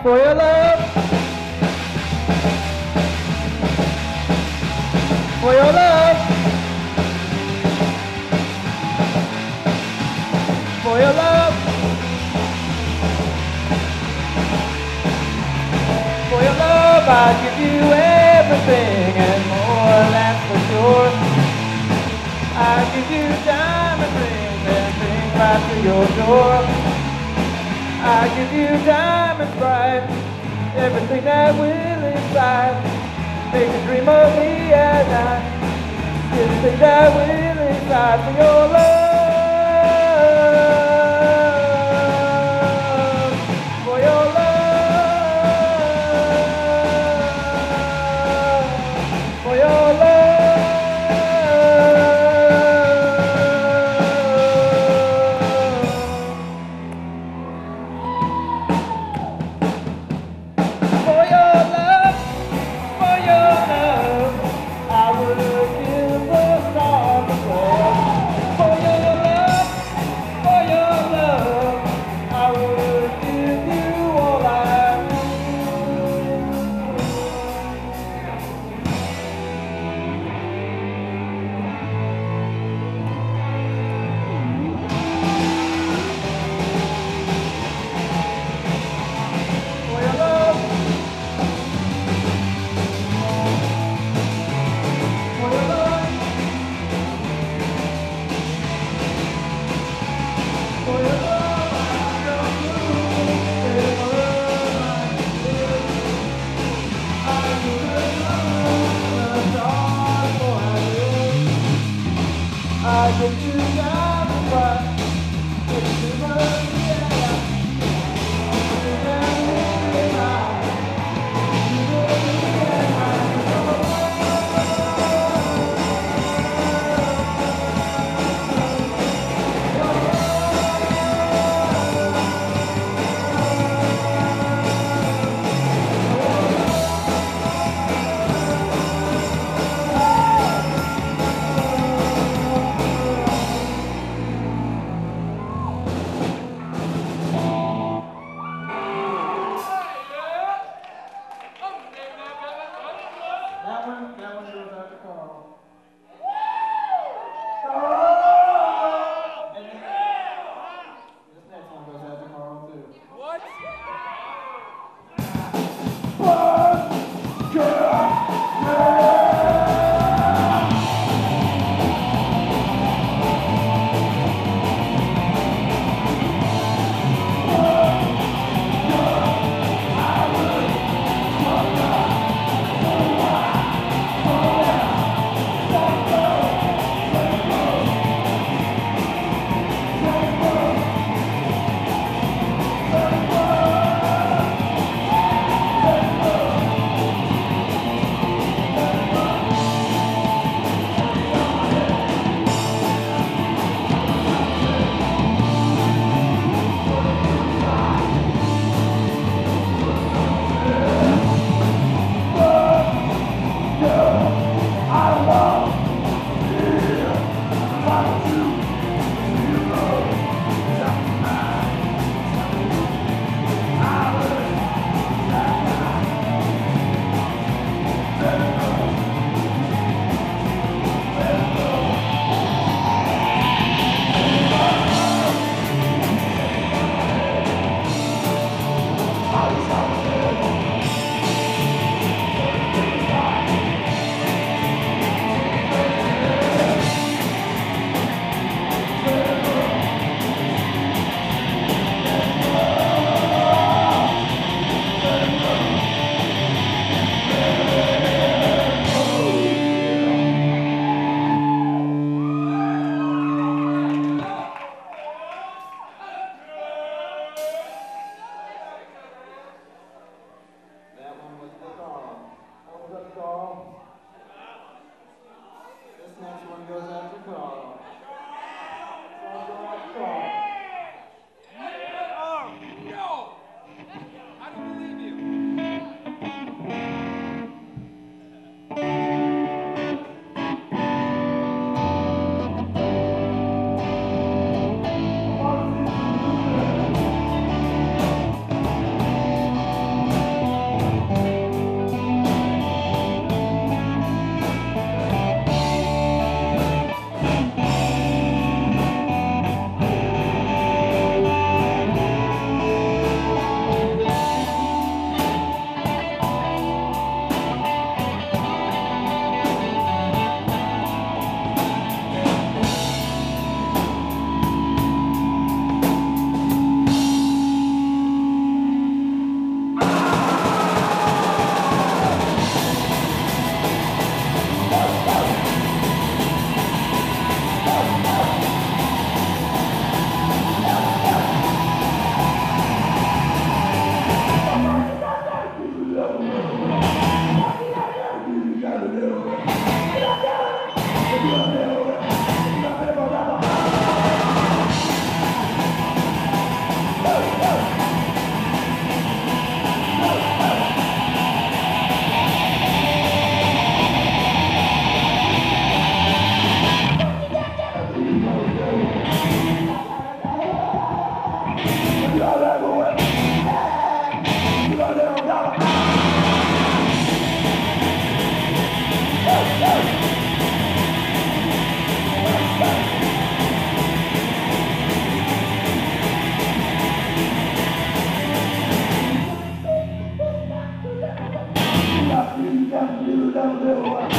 for your love, for your love, for your love, for your love. I give you everything and more, that's for sure. I give you diamond rings and things right to your door. I give you diamonds bright, everything that will inside. Make a dream of me at night, everything that will inside for your love, for your love, for your love. For your love, for your love, I would give the stars above. For your don't do